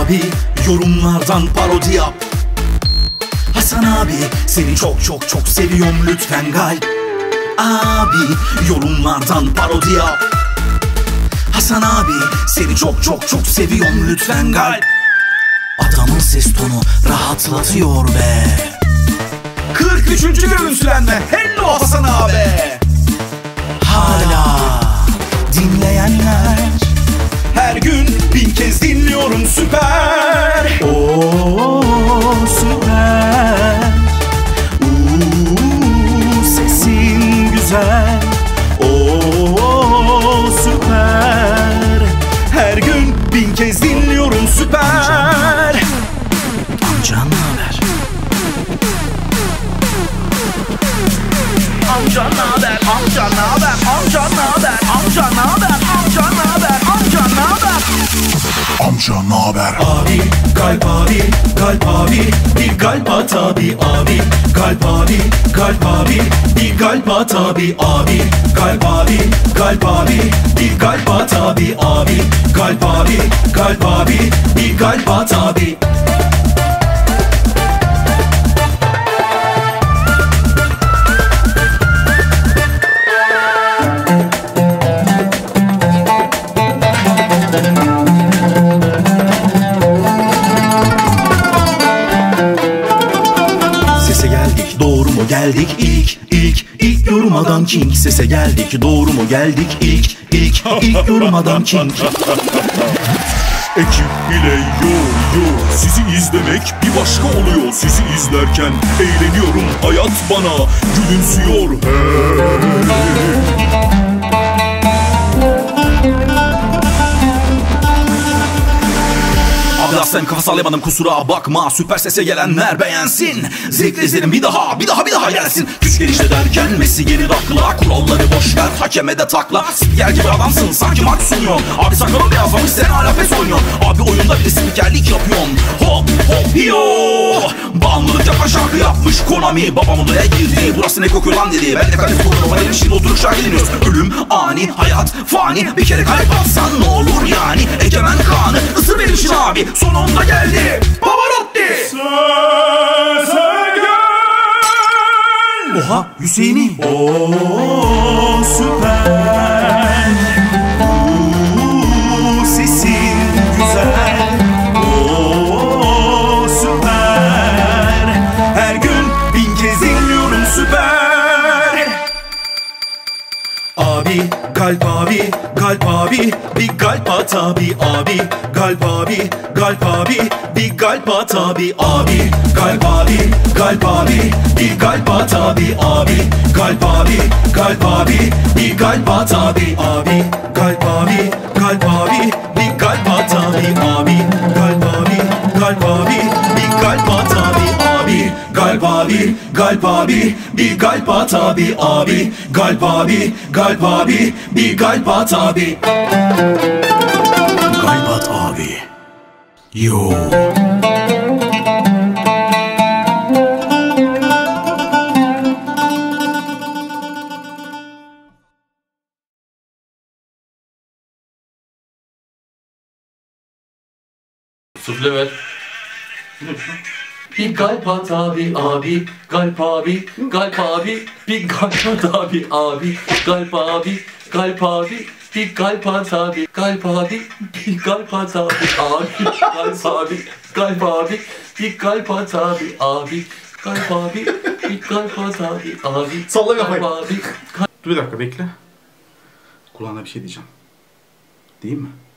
Abi yorumlardan parodi yap. Hasan abi seni çok çok çok seviyorum, lütfen galp. Abi yorumlardan parodi yap. Hasan abi seni çok çok çok seviyorum, lütfen galp. Adamın ses tonu rahatlatıyor be. 43. görüntülenme. Hello Hasan abi. Hala dinleyenler, her gün 1000 kez dinliyorum, süper. Oo süper. Sesin güzel. Oo süper. Her gün 1000 kez dinliyorum, süper. Amcan naber? Amcan naber? Amcan naber? Amcan naber? Amcan naber? Amcan naber? Amcan naber? Amca naber? Abi kalp abi, kalp abi, bir kalp at abi. Abi kalp abi, kalp abi, bir kalp at abi. Abi kalp abi, kalp abi, bir kalp at abi. Abi kalp abi, kalp abi, bir kalp at abi. Sese geldik, doğru mu geldik? İlk yormadan king. Sese geldik, doğru mu geldik? İlk yormadan king. Ekip ile yo sizi izlemek bir başka oluyor. Sizi izlerken eğleniyorum, hayat bana gülümsüyor. Abi aslen kafa sallayamadım, kusura bakma. Süper sese gelenler beğensin. Zevkle izlerim, bir daha gelsin. Güç gelişte derken Messi geri takla. Kuralları boşver, hakeme de takla. Spiker gibi adamsın, sanki maç sunuyorsun. Abi sakalın beyazlamış, sen hala pes oynuyorsun. Abi oyunda bile spikerlik yapıyorsun. Hop hop yo. Bağımlılık yapan şarkı yapmış Konami. Babam odaya girdi, burası ne kokuyor lan dedi. Ben de kalesi kokuyor, benim şimdi oturup şarkı dinliyoruz. Ölüm ani, hayat fani. Bir kere kalp atsan ne olur yani. Egemen Kaan'ı ısır benim için abi. Sonunda geldi Pavarotti. Sese gel. Oha Hüseyin'im. Oo süper. Sesin güzel. Oo süper. Her gün 1000 kez dinliyorum, süper. Abi kalp abi, kalp abi, bir kalp at abi. Abi kalp abi, kalp abi, bir kalp at abi. Abi kalp abi, kalp abi, bir kalp at abi. Abi kalp abi, kalp abi, bir kalp at abi. Abi kalp abi, kalp abi, bir kalp at abi. Abi kalp abi, kalp abi, bir kalp at abi. Abi kalp abi, kalp abi, bir kalp at abi. Abi kalp abi, kalp abi, bir kalp at abi. Kalp at abi. Yo. Sufle ver. Bir kalp at abi, abi, kalp abi, kalp abi, bir kalp at abi, abi, kalp abi, kalp abi, bir kalp at abi, kalp abi, bir kalp at abi, abi, kalp abi, kalp abi, bir kalp at abi, abi, kalp abi, bir kalp at abi, abi, Salla kafayı. kalp abi, Dur bir dakika bekle. Kulağına bir şey diyeceğim. Değil mi?